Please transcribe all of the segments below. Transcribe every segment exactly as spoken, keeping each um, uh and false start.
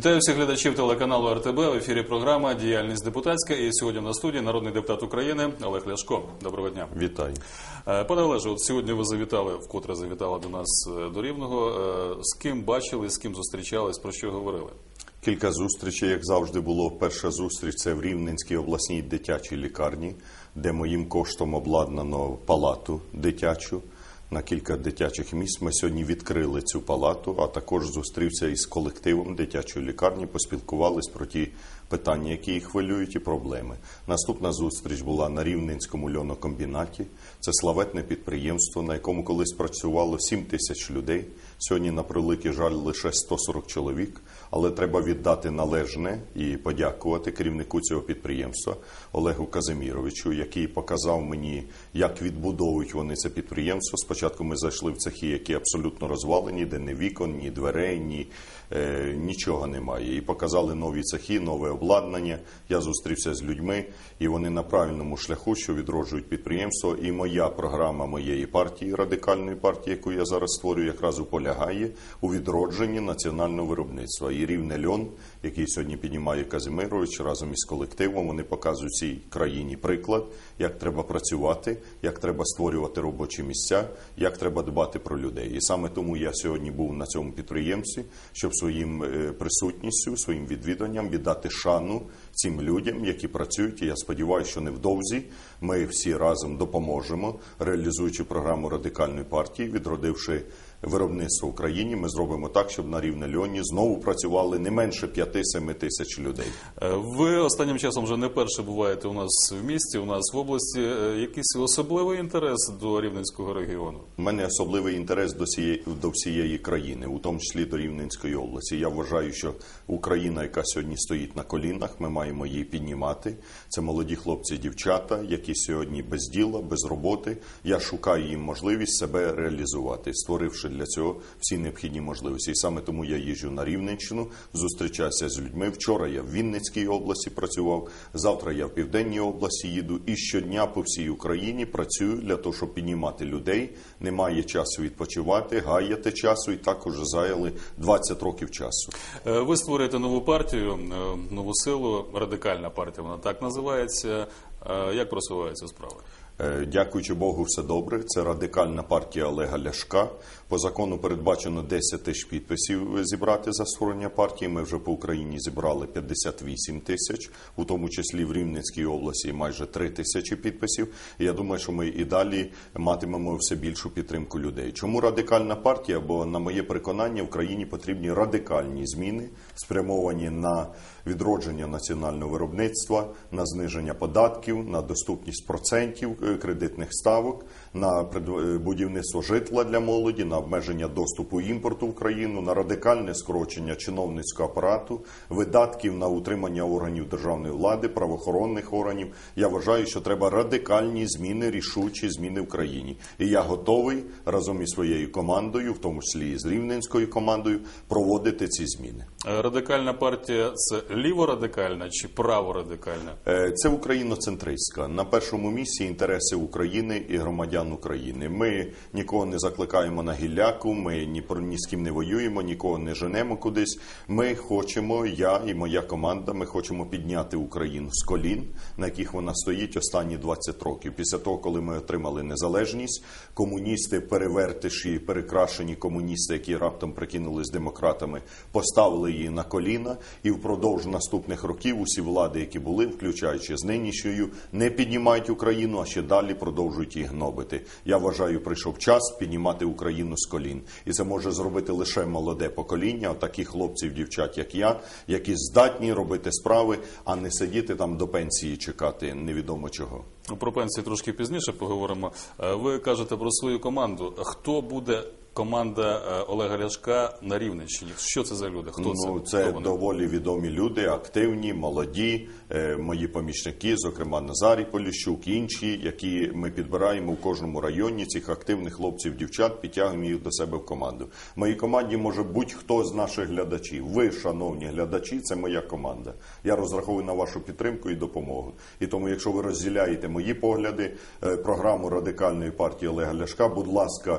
Вітаю всіх глядачів телеканалу ар те бе. В ефірі програма «Діяльність депутатська». І сьогодні на студії народний депутат України Олег Ляшко. Доброго дня. Вітаю. Пане Олеже, от сьогодні ви завітали, вкотре завітали до нас до Рівного. З ким бачили, з ким зустрічались, про що говорили? Кілька зустрічей, як завжди було. Перша зустріч – це в Рівненській обласній дитячій лікарні, де моїм коштом обладнано палату дитячу на кілька дитячих місць. Ми сьогодні відкрили цю палату, а також зустрівся із колективом дитячої лікарні, поспілкувались про ті питання, які їх хвилюють, і проблеми. Наступна зустріч була на Рівненському льонокомбінаті. Це славетне підприємство, на якому колись працювало сім тисяч людей. Сьогодні, на превеликий жаль, лише сто сорок чоловік. Але треба віддати належне і подякувати керівнику цього підприємства Олегу Казиміровичу, який показав мені, як відбудовують вони це підприємство. Спочатку ми зайшли в цехи, які абсолютно розвалені, де ні вікон, ні дверей, ні, е, нічого немає. І показали нові цехи, нове обладнання. Я зустрівся з людьми, і вони на правильному шляху, що відроджують підприємство. І моя програма моєї партії, радикальної партії, яку я зараз створюю, якраз полягає у відродженні національного виробництва. І Рівне льон, який сьогодні піднімає Казимирович разом із колективом, вони показують цій країні приклад, як треба працювати, як треба створювати робочі місця, як треба дбати про людей. І саме тому я сьогодні був на цьому підприємстві, щоб своїм присутністю, своїм відвіданням віддати шану цим людям, які працюють. І я сподіваюся, що невдовзі ми всі разом допоможемо, реалізуючи програму радикальної партії, відродивши виробництво в Україні, ми зробимо так, щоб на Рівне льоні знову працювали не менше п'яти-семи тисяч людей. Ви останнім часом вже не перше буваєте у нас в місті, у нас в області. Якийсь особливий інтерес до Рівненського регіону? У мене особливий інтерес до всієї, до всієї країни, у тому числі до Рівненської області. Я вважаю, що Україна, яка сьогодні стоїть на колінах, ми маємо її піднімати. Це молоді хлопці і дівчата, які сьогодні без діла, без роботи. Я шукаю їм можливість себе реалізувати, створивши для цього всі необхідні можливості. І саме тому я їжджу на Рівненщину, зустрічаюся з людьми. Вчора я в Вінницькій області працював, завтра я в Південній області їду. І щодня по всій Україні працюю для того, щоб піднімати людей. Немає часу відпочивати, гаяти часу, і так уже заяли двадцять років часу. Ви створюєте нову партію, нову силу, радикальна партія, вона так називається. Як просуваються справи? Дякуючи Богу, все добре. Це радикальна партія Олега Ляшка. По закону передбачено десять тисяч підписів зібрати за створення партії. Ми вже по Україні зібрали п'ятдесят вісім тисяч, у тому числі в Рівненській області майже три тисячі підписів. І я думаю, що ми і далі матимемо все більшу підтримку людей. Чому радикальна партія? Бо, на моє переконання, в країні потрібні радикальні зміни, спрямовані на відродження національного виробництва, на зниження податків, на доступність процентів кредитних ставок, на будівництво житла для молоді, на обмеження доступу імпорту в країну, на радикальне скорочення чиновницького апарату, видатків на утримання органів державної влади, правоохоронних органів. Я вважаю, що треба радикальні зміни, рішучі зміни в країні. І я готовий разом із своєю командою, в тому числі і з Рівненською командою, проводити ці зміни. Радикальна партія – це ліворадикальна чи праворадикальна? Це україноцентристська. На першому місці інтереси України і громадян України. Ми нікого не закликаємо на гілляку, ми ні, ні з ким не воюємо, нікого не женемо кудись. Ми хочемо, я і моя команда, ми хочемо підняти Україну з колін, на яких вона стоїть останні двадцять років. Після того, коли ми отримали незалежність, комуністи, перевертиші, перекрашені комуністи, які раптом прикинулись демократами, поставили її на коліна, і впродовж наступних років усі влади, які були, включаючи з нинішньою, не піднімають Україну, а ще далі продовжують їх гнобити. Я вважаю, прийшов час піднімати Україну з колін. І це може зробити лише молоде покоління, таких хлопців, дівчат, як я, які здатні робити справи, а не сидіти там до пенсії чекати невідомо чого. Про пенсії трошки пізніше поговоримо. Ви кажете про свою команду. Хто буде команда Олега Ляшка на Рівненщині? Що це за люди? Хто ну, це? Це Хто доволі відомі люди, активні, молоді, е, мої помічники, зокрема Назарій Поліщук, інші, які ми підбираємо в кожному районі, цих активних хлопців, дівчат, підтягуємо їх до себе в команду. В моїй команді може будь-хто з наших глядачів. Ви, шановні глядачі, це моя команда. Я розраховую на вашу підтримку і допомогу. І тому, якщо ви розділяєте мої погляди, е, програму радикальної партії Олега Ляшка, будь ласка,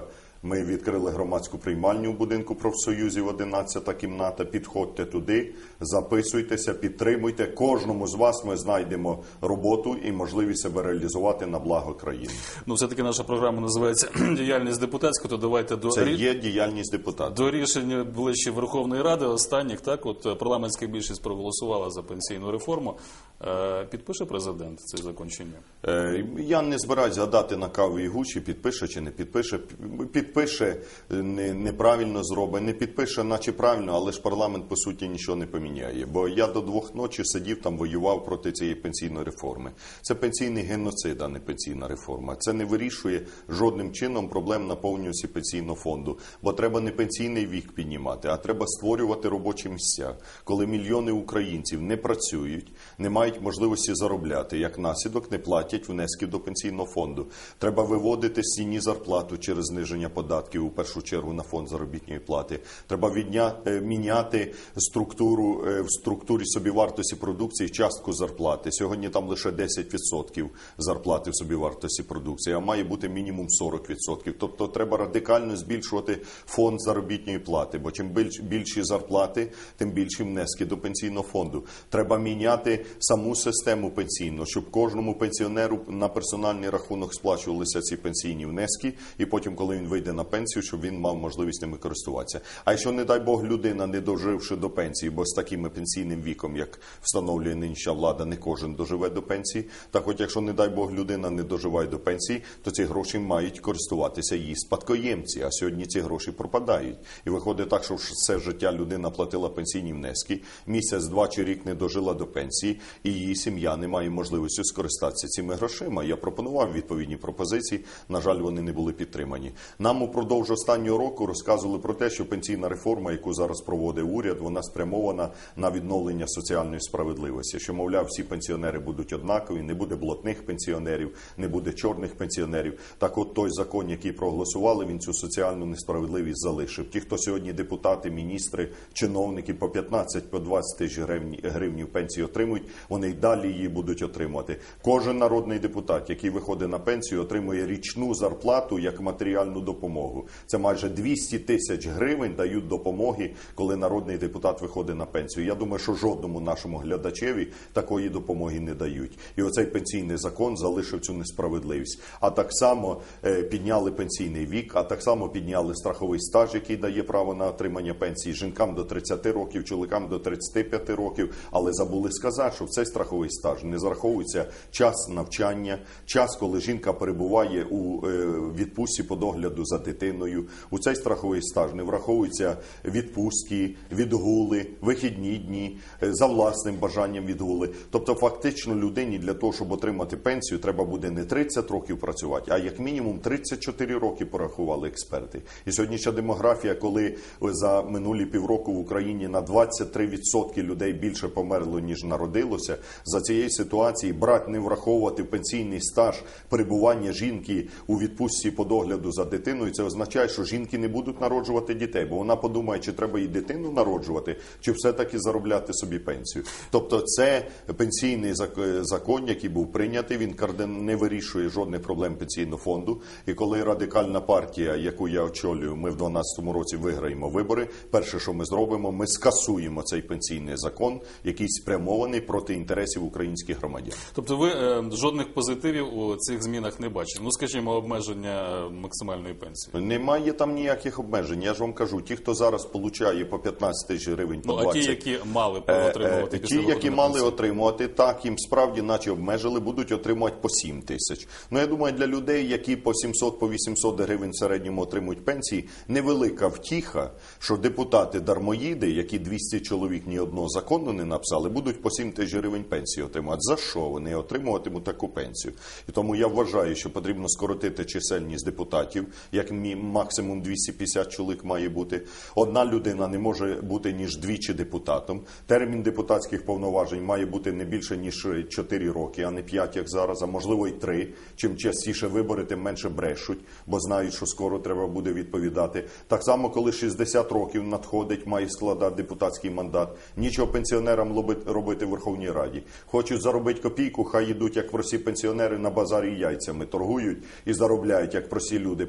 Ми відкрили громадську приймальню у будинку профсоюзів, одинадцята кімната. Підходьте туди, записуйтеся, підтримуйте. Кожному з вас ми знайдемо роботу і можливість себе реалізувати на благо країни. Ну, все-таки наша програма називається «Діяльність депутатська», то давайте до, Це рі- є діяльність депутатів. до рішень ближче Верховної Ради останніх. Так, от парламентська більшість проголосувала за пенсійну реформу. Е, Підпише президент цей закон чи ні? Е, Я не збираюсь гадати на каві і гучі, підпише чи не підпише. Підпише, не, неправильно зробить, не підпише, наче правильно, але ж парламент, по суті, нічого не поміняє. Бо я до двох ночі сидів там, воював проти цієї пенсійної реформи. Це пенсійний геноцид, а не пенсійна реформа. Це не вирішує жодним чином проблем наповнюваності пенсійного фонду. Бо треба не пенсійний вік піднімати, а треба створювати робочі місця. Коли мільйони українців не працюють, не мають можливості заробляти, як наслідок не платять внесків до пенсійного фонду. Треба виводити з тіні зарплату через зниження податків, у першу чергу на фонд заробітної плати. Треба відня... міняти структуру в структурі собівартості продукції частку зарплати. Сьогодні там лише десять відсотків зарплати в собівартості продукції, а має бути мінімум сорок відсотків. Тобто треба радикально збільшувати фонд заробітної плати, бо чим більш, більші зарплати, тим більші внески до пенсійного фонду. Треба міняти саму систему пенсійну, щоб кожному пенсіонеру на персональний рахунок сплачувалися ці пенсійні внески, і потім, коли він вийде на пенсію, щоб він мав можливість ними користуватися. А якщо, не дай Бог, людина, не доживши до пенсії, бо з таким пенсійним віком, як встановлює нинішня влада, не кожен доживе до пенсії, так от якщо, не дай Бог, людина не доживає до пенсії, то ці гроші мають користуватися її спадкоємці, а сьогодні ці гроші пропадають. І виходить так, що все життя людина платила пенсійні внески, місяць, два чи рік не дожила до пенсії, і її сім'я не має можливості скористатися цими грошима. Я пропонував відповідні пропозиції, на жаль, вони не були підтримані. Нам упродовж останнього року розказували про те, що пенсійна реформа, яку зараз проводить уряд, вона спрямована на відновлення соціальної справедливості. Що, мовляв, всі пенсіонери будуть однакові, не буде блатних пенсіонерів, не буде чорних пенсіонерів. Так от той закон, який проголосували, він цю соціальну несправедливість залишив. Ті, хто сьогодні депутати, міністри, чиновники по п'ятнадцять, по двадцять тисяч гривень пенсії отримують, вони й далі її будуть отримувати. Кожен народний депутат, який виходить на пенсію, отримує річну зарплату як матеріальну допомогу. Це майже двісті тисяч гривень дають допомоги, коли народний депутат виходить на пенсію. Я думаю, що жодному нашому глядачеві такої допомоги не дають. І оцей пенсійний закон залишив цю несправедливість. А так само е, підняли пенсійний вік, а так само підняли страховий стаж, який дає право на отримання пенсії жінкам до тридцяти років, чоловікам до тридцяти п'яти років. Але забули сказати, що в цей страховий стаж не зараховується час навчання, час, коли жінка перебуває у е, відпустці по догляду за дитиною. У цей страховий стаж не враховуються відпустки, відгули, вихідні дні, е, за власним бажанням відгули. Тобто фактично людині для того, щоб отримати пенсію, треба буде не тридцять років працювати, а як мінімум тридцять чотири роки порахували експерти. І сьогоднішня демографія, коли за минулі півроку в Україні на двадцять три відсотки людей більше померло, ніж народилося, за цієї ситуації брати, не враховувати в пенсійний стаж перебування жінки у відпустці по догляду за дитиною, це означає, що жінки не будуть народжувати дітей, бо вона подумає, чи треба їй дитину народжувати, чи все-таки заробляти собі пенсію. Тобто це пенсійний закон, який був прийнятий, він не вирішує жодних проблем пенсійного фонду. І коли Радикальна партія, яку я очолюю, ми в дванадцятому році виграємо вибори, перше, що ми зробимо, ми скасуємо цей пенсійний закон, який спрямований проти інтересів українських громадян. Тобто ви е, жодних позитивів у цих змінах не бачите? Ну, скажімо, обмеження максимальної пенсії. Немає там ніяких обмежень. Я ж вам кажу, ті, хто зараз получає по п'ятнадцять тисяч гривень, по двадцять. Ну, а ті, які мали отримувати після Ті, які мали отримувати, так, їм справді наче обмежили, будуть отримувати по сім тисяч. Ну, я думаю, для людей, які по сімсот, по вісімсот гривень в середньому отримують пенсії, невелика втіха, що депутати-дармоїди, які двісті чоловік ні одного закону не написали, будуть по сім тисяч гривень пенсії отримувати. За що вони отримуватимуть таку пенсію? І тому я вважаю, що потрібно скоротити чисельність депутатів, як максимум двісті п'ятдесят чоловік має бути. Одна людина не може бути ніж двічі депутатом. Термін депутатських повноважень має бути не більше ніж чотири роки, а не п'ять, як зараз, а можливо й три. Чим частіше вибори, тим менше брешуть, бо знають, що скоро треба буде відповідати. Так само, коли шістдесят років надходить, має складати депутатський мандат. Нічого пенсіонерам робити в Верховній Раді. Хочуть заробити копійку, хай йдуть, як прості пенсіонери, на базарі яйцями торгують і заробляють, як прості люди, по десять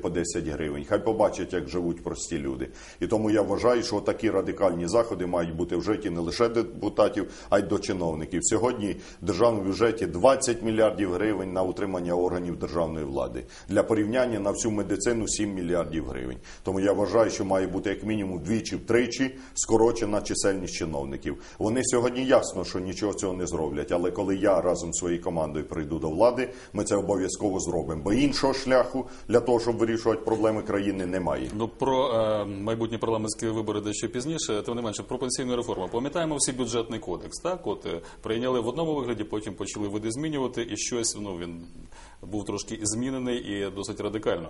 тридцять гривень. Хай побачать, як живуть прості люди. І тому я вважаю, що такі радикальні заходи мають бути вжиті не лише депутатів, а й до чиновників. Сьогодні в державному бюджеті двадцять мільярдів гривень на утримання органів державної влади. Для порівняння на всю медицину сім мільярдів гривень. Тому я вважаю, що має бути як мінімум двічі-втричі скорочена чисельність чиновників. Вони сьогодні ясно, що нічого цього не зроблять, але коли я разом з своєю командою прийду до влади, ми це обов'язково зробимо. Бо іншого шляху для того, щоб вирішувати проблеми країни, немає. Ну, про е, майбутні парламентські вибори дещо пізніше, тим не менше, про пенсійну реформу. Пам'ятаємо всі бюджетний кодекс, так? От е, прийняли в одному вигляді, потім почали видозмінювати, і щось, ну, він був трошки змінений і досить радикально.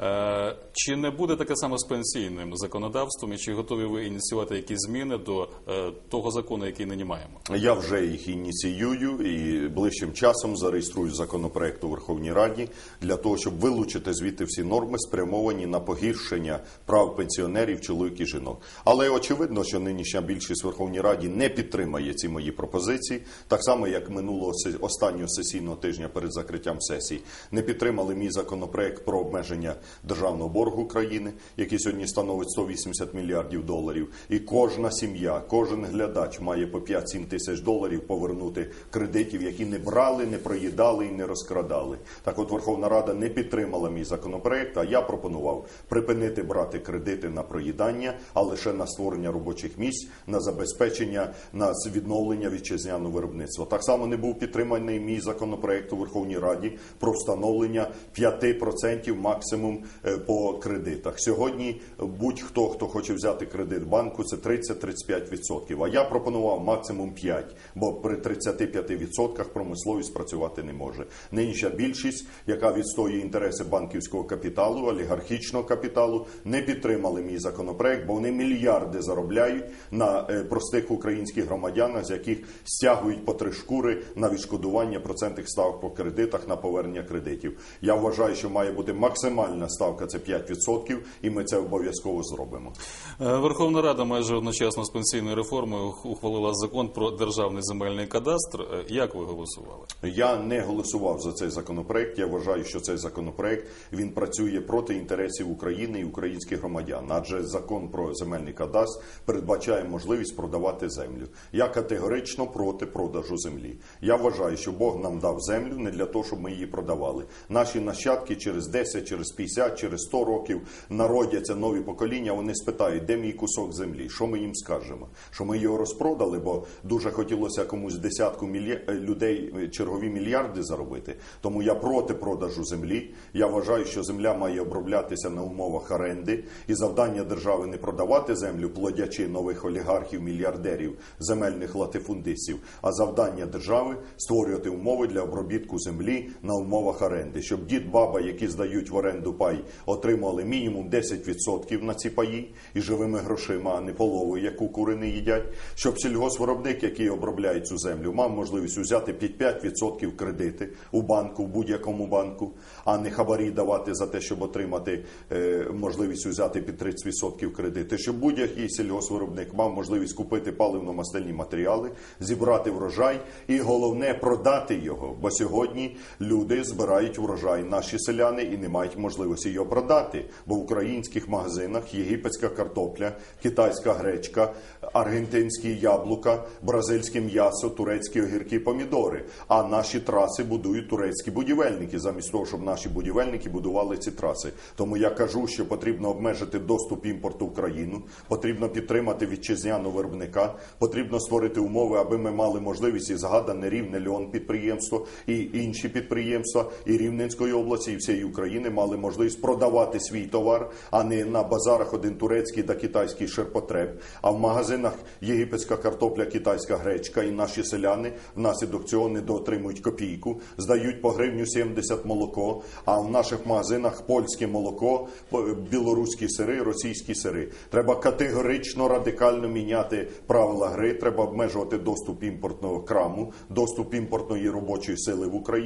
Е, чи не буде таке саме з пенсійним законодавством, і чи готові ви ініціювати якісь зміни до е, того закону, який нині маємо? Я вже їх ініціюю і ближчим часом зареєструю законопроект у Верховній Раді для того, щоб вилучити звідти всі норми, спрямовані на погіршення прав пенсіонерів, чоловік і жінок. Але очевидно, що нинішня більшість в Верховній Раді не підтримає ці мої пропозиції, так само, як минулого останнього сесійного тижня перед закриттям сесії не підтримали мій законопроект про обмеження державного боргу країни, який сьогодні становить сто вісімдесят мільярдів доларів. І кожна сім'я, кожен глядач має по п'ять-сім тисяч доларів повернути кредитів, які не брали, не проїдали і не розкрадали. Так от Верховна Рада не підтримала мій законопроект, а я пропонував припинити брати кредити на проїдання, а лише на створення робочих місць, на забезпечення, на відновлення вітчизняного виробництва. Так само не був підтриманий мій законопроект у Верховній Раді про встановлення п'ять відсотків максимум по кредитах. Сьогодні будь-хто, хто хоче взяти кредит в банку, це тридцять-тридцять п'ять відсотків. А я пропонував максимум п'ять, бо при тридцяти п'яти відсотках промисловість працювати не може. Нинішня більшість, яка відстоює інтереси банківського капіталу, олігархічного капіталу, не підтримали мій законопроект, бо вони мільярди заробляють на простих українських громадянах, з яких стягують по три шкури на відшкодування процентних ставок по кредитах, на повернення кредитів. Я вважаю, що має бути максимальна ставка, це п'ять відсотків, і ми це обов'язково зробимо. Верховна Рада майже одночасно з пенсійною реформою ухвалила закон про державний земельний кадастр. Як ви голосували? Я не голосував за цей законопроект. Я вважаю, що цей законопроект, він працює проти інтересів України і українських громадян. Адже закон про земельний кадастр передбачає можливість продавати землю. Я категорично проти продажу землі. Я вважаю, що Бог нам дав землю не для того, щоб ми її продавали. Наші нащадки через десять, через п'ятдесят, через сто років народяться нові покоління, вони спитають, де мій кусок землі, що ми їм скажемо? Що ми його розпродали, бо дуже хотілося комусь десятку мілья... людей чергові мільярди заробити. Тому я проти продажу землі. Я вважаю, що земля має оброблятися на умовах оренди, і завдання держави не продавати землю, плодячи нових олігархів, мільярдерів, земельних латифундистів, а завдання держави створювати умови для обробітку землі на умовах оренди, щоб дід, баба, які здають в оренду пай, отримали мінімум десять відсотків на ці паї і живими грошима, а не половою, яку кури не їдять, щоб сільгоспвиробник, який обробляє цю землю, мав можливість взяти під п'ять відсотків кредити у банку, в будь-якому банку, а не хабарі давати за те, щоб отримати е, можливість взяти під тридцять відсотків кредити, щоб будь-який сільгоспвиробник мав можливість купити паливно-мастильні матеріали, зібрати врожай і, головне, продати його, бо сьогодні люди збирають врожай, наші селяни, і не мають можливості його продати, бо в українських магазинах єгипетська картопля, китайська гречка, аргентинські яблука, бразильське м'ясо, турецькі огірки, помідори. А наші траси будують турецькі будівельники, замість того, щоб наші будівельники будували ці траси. Тому я кажу, що потрібно обмежити доступ імпорту в країну, потрібно підтримати вітчизняного виробника, потрібно створити умови, аби ми мали можливість і згадане Рівне Льон підприємство, і інші підприємства, і Рівненської області, і всієї України мали можливість продавати свій товар, а не на базарах один турецький та китайський ширпотреб, а в магазинах єгипетська картопля, китайська гречка, і наші селяни внаслідок цього не доотримують копійку, здають по гривню сімдесят молоко, а в наших магазинах польське молоко, білоруські сири, російські сири. Треба категорично, радикально міняти правила гри, треба обмежувати доступ імпортного краму, доступ імпортної робочої сили в Україну,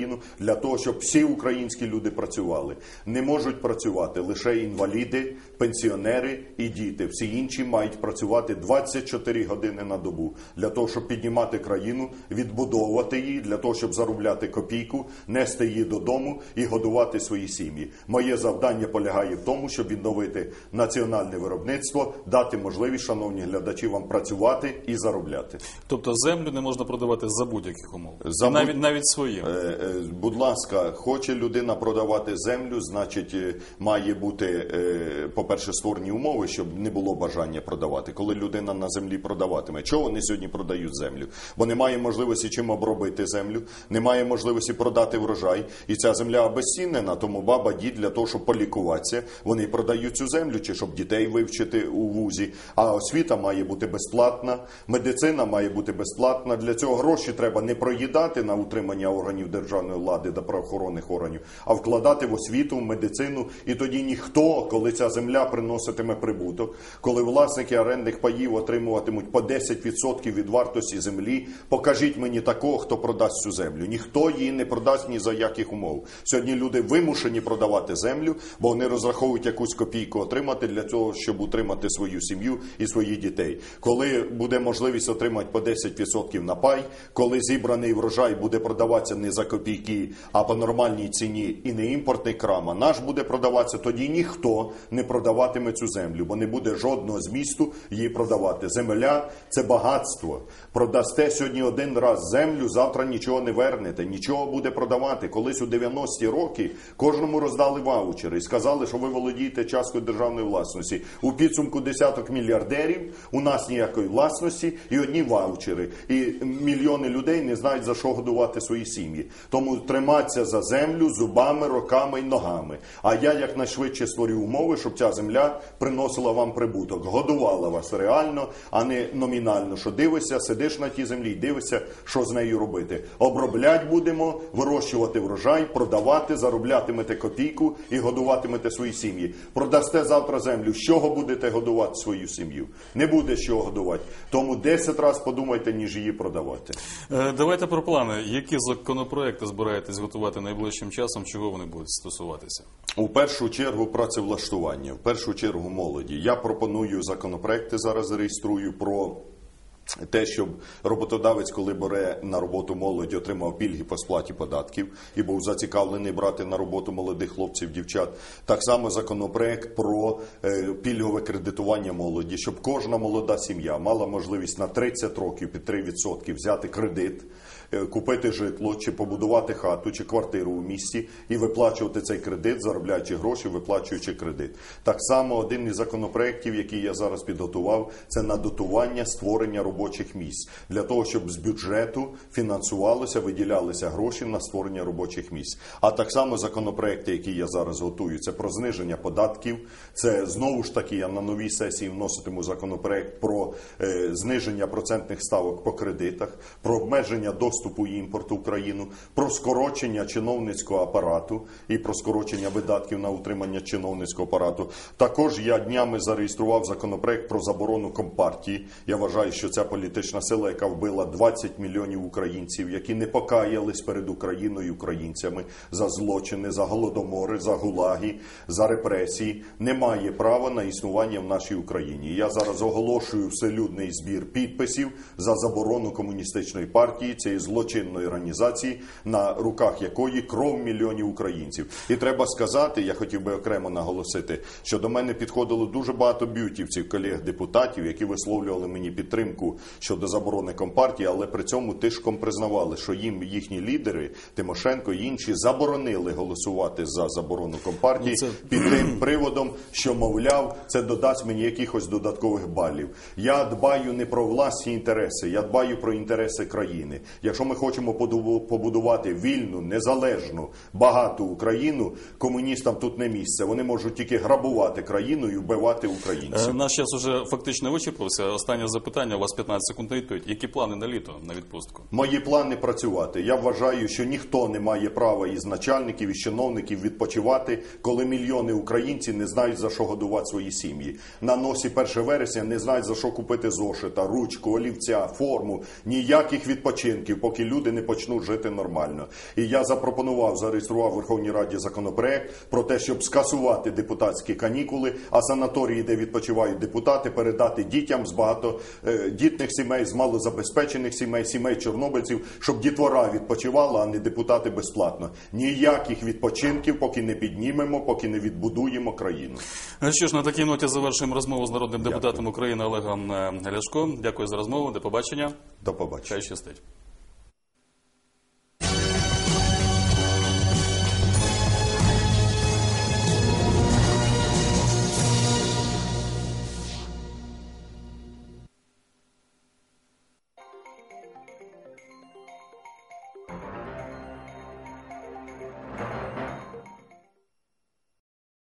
для того, щоб всі українські люди працювали. Не можуть працювати лише інваліди, пенсіонери і діти. Всі інші мають працювати двадцять чотири години на добу для того, щоб піднімати країну, відбудовувати її, для того, щоб заробляти копійку, нести її додому і годувати свої сім'ї. Моє завдання полягає в тому, щоб відновити національне виробництво, дати можливість, шановні глядачі, вам працювати і заробляти. Тобто землю не можна продавати за будь-яких умов? За І будь- навіть, навіть своїм? Е, е, Будь ласка, хоче людина продавати землю, значить е, має бути, е, по-перше, створені умови, щоб не було бажання продавати. Коли людина на землі продаватиме, чого вони сьогодні продають землю? Бо немає можливості чим обробити землю, немає можливості продати врожай, і ця земля обезцінена, тому баба, дід для того, щоб полікуватися, вони продають цю землю, чи щоб дітей вивчити у вузі, а освіта має бути безплатна, медицина має бути безплатна. Для цього гроші треба не проїдати на утримання органів державної влади та правоохоронних органів, а вкладати в освіту, в медицину. І тоді ніхто, коли ця земля приноситиме прибуток, коли власники орендних паїв отримуватимуть по десять відсотків від вартості землі, покажіть мені такого, хто продасть цю землю. Ніхто її не продасть ні за яких умов. Сьогодні люди вимушені продавати землю, бо вони розраховують якусь копійку отримати для того, щоб утримати свою сім'ю і своїх дітей. Коли буде можливість отримати по десять відсотків на пай, коли зібраний врожай буде продаватися не за копійки, а по нормальній ціні і не імпортний крам, а наш буде продаватися, тоді ніхто не продаватиме цю землю, бо не буде жодного змісту її продавати. Земля – це багатство. Продасте сьогодні один раз землю, завтра нічого не вернете, нічого буде продавати. Колись у дев'яності роки кожному роздали ваучери і сказали, що ви володієте часткою державної власності. У підсумку десяток мільярдерів, у нас ніякої власності і одні ваучери. І мільйони людей не знають, за що годувати свої сім'ї. Тому триматися за землю зубами, руками і ногами. А я якнайшвидше створю умови, щоб ця земля приносила вам прибуток, годувала вас реально, а не номінально, що дивишся, сидиш на тій землі і дивишся, що з нею робити. Оброблять будемо, вирощувати врожай, продавати, зароблятимете копійку і годуватимете свої сім'ї. Продасте завтра землю, з чого будете годувати свою сім'ю? Не буде з чого годувати. Тому десять разів подумайте, ніж її продавати. Е, Давайте про плани. Які законопроекти збираєтесь готувати найближчим часом? Чого вони будуть стосуватися? У першу чергу працевлаштування, в першу чергу молоді. Я пропоную законопроекти, зараз реєструю про те, щоб роботодавець, коли бере на роботу молодь, отримав пільги по сплаті податків і був зацікавлений брати на роботу молодих хлопців, дівчат. Так само законопроект про е, пільгове кредитування молоді, щоб кожна молода сім'я мала можливість на тридцять років під три відсотки взяти кредит, е, купити житло, чи побудувати хату, чи квартиру у місті і виплачувати цей кредит, заробляючи гроші, виплачуючи кредит. Так само один із законопроєктів, який я зараз підготував, це на дотування створення робочих місць. Для того, щоб з бюджету фінансувалося, виділялися гроші на створення робочих місць. А так само законопроекти, які я зараз готую, це про зниження податків, це знову ж таки я на новій сесії вноситиму законопроект про е, зниження процентних ставок по кредитах, про обмеження доступу і імпорту в країну, про скорочення чиновницького апарату і про скорочення видатків на утримання чиновницького апарату. Також я днями зареєстрував законопроект про заборону компартії. Я вважаю, що ця політична сила, яка вбила двадцять мільйонів українців, які не покаялись перед Україною і українцями за злочини, за голодомори, за гулаги, за репресії, не має права на існування в нашій Україні. Я зараз оголошую вселюдний збір підписів за заборону комуністичної партії, цієї злочинної організації, на руках якої кров мільйонів українців. І треба сказати, я хотів би окремо наголосити, що до мене підходило дуже багато б'ютівців, колег-депутатів, які висловлювали мені підтримку щодо заборони компартії, але при цьому тишком признавали, що їм їхні лідери, Тимошенко і інші, заборонили голосувати за заборону компартії це... під тим приводом, що, мовляв, це додасть мені якихось додаткових балів. Я дбаю не про власні інтереси, я дбаю про інтереси країни. Якщо ми хочемо побудувати вільну, незалежну, багату Україну, комуністам тут не місце. Вони можуть тільки грабувати країну і вбивати українців. Е, наш час уже фактично вичерпався. Останнє запитання, у вас п'ятнадцять секунд на відповідь. Які плани на літо, на відпустку? Мої плани працювати. Я вважаю, що ніхто не має права із начальників, із чиновників відпочивати, коли мільйони українців не знають, за що годувати свої сім'ї. На носі першого вересня не знають, за що купити зошита, ручку, олівця, форму. Ніяких відпочинків. поки люди не почнуть жити нормально. І я запропонував, зареєстрував в Верховній Раді законопроект про те, щоб скасувати депутатські канікули, а санаторії, де відпочивають депутати, передати дітям з багатодітних сімей, з малозабезпечених сімей, сімей чорнобильців, щоб дітвора відпочивала, а не депутати безплатно. Ніяких відпочинків, поки не піднімемо, поки не відбудуємо країну. Що ж, на такій ноті завершуємо розмову з народним депутатом України Олегом Ляшко. Дякую за розмову. До побачення. До побачення. Хай щастить.